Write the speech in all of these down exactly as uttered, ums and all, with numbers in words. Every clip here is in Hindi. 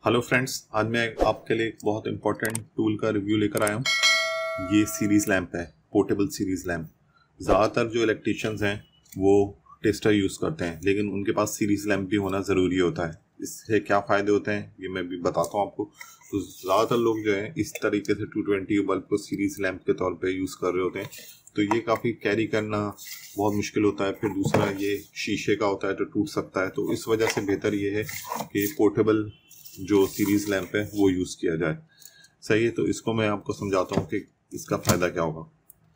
हेलो फ्रेंड्स, आज मैं आपके लिए एक बहुत इंपॉर्टेंट टूल का रिव्यू लेकर आया हूँ। ये सीरीज़ लैंप है, पोर्टेबल सीरीज़ लैंप। ज़्यादातर जो इलेक्ट्रिशियंस हैं वो टेस्टर यूज़ करते हैं, लेकिन उनके पास सीरीज़ लैंप भी होना ज़रूरी होता है। इससे क्या फ़ायदे होते हैं ये मैं भी बताता हूँ आपको। तो ज़्यादातर लोग जो हैं इस तरीके से टू ट्वेंटी बल्ब को सीरीज़ लैंप के तौर पर यूज़ कर रहे होते हैं, तो ये काफ़ी कैरी करना बहुत मुश्किल होता है। फिर दूसरा, ये शीशे का होता है तो टूट सकता है, तो इस वजह से बेहतर ये है कि पोर्टेबल जो सीरीज़ लैंप है वो यूज़ किया जाए। सही है, तो इसको मैं आपको समझाता हूँ कि इसका फ़ायदा क्या होगा।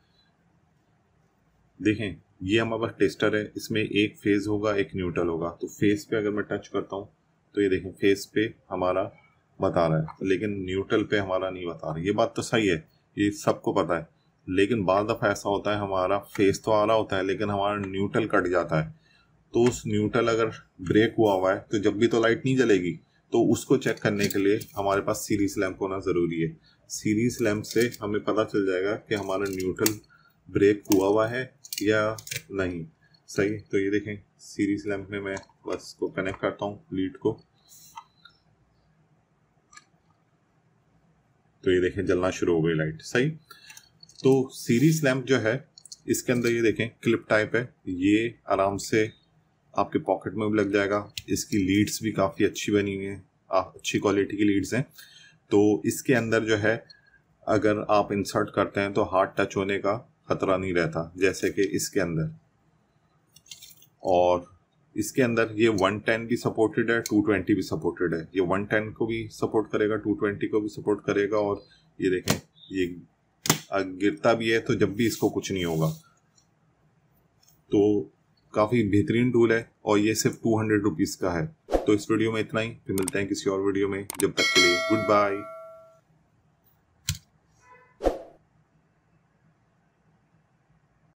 देखें, ये हमारे पास टेस्टर है, इसमें एक फेज़ होगा, एक न्यूट्रल होगा। तो फेज़ पे अगर मैं टच करता हूँ तो ये देखें फेज़ पे हमारा बता रहा है, लेकिन न्यूट्रल पे हमारा नहीं बता रहा। ये बात तो सही है, ये सबको पता है, लेकिन बाद दफ़ा ऐसा होता है हमारा फेज़ तो आ रहा होता है लेकिन हमारा न्यूट्रल कट जाता है। तो उस न्यूट्रल अगर ब्रेक हुआ हुआ है तो जब भी तो लाइट नहीं जलेगी, तो उसको चेक करने के लिए हमारे पास सीरीज़ लैंप होना ज़रूरी है। सीरीज़ लैंप से हमें पता चल जाएगा कि हमारा न्यूट्रल ब्रेक हुआ हुआ है या नहीं। सही, तो ये देखें सीरीज़ लैंप में मैं बस इसको कनेक्ट करता हूँ लीड को, तो ये देखें जलना शुरू हो गई लाइट। सही, तो सीरीज़ लैंप जो है इसके अंदर ये देखें क्लिप टाइप है, ये आराम से आपके पॉकेट में भी लग जाएगा। इसकी लीड्स भी काफ़ी अच्छी बनी हुई हैं, अच्छी क्वालिटी की लीड्स हैं। तो इसके अंदर जो है अगर आप इंसर्ट करते हैं तो हार्ड टच होने का खतरा नहीं रहता, जैसे कि इसके अंदर। और इसके अंदर ये वन टेन भी सपोर्टेड है, टू ट्वेंटी भी सपोर्टेड है। ये वन टेन को भी सपोर्ट करेगा, टू ट्वेंटी को भी सपोर्ट करेगा। और ये देखें ये गिरता भी है तो जब भी इसको कुछ नहीं होगा। तो काफ़ी बेहतरीन टूल है और ये सिर्फ टू हंड्रेड रुपीज़ का है। तो इस वीडियो में इतना ही, फिर मिलते हैं किसी और वीडियो में। जब तक के लिए गुड बाय।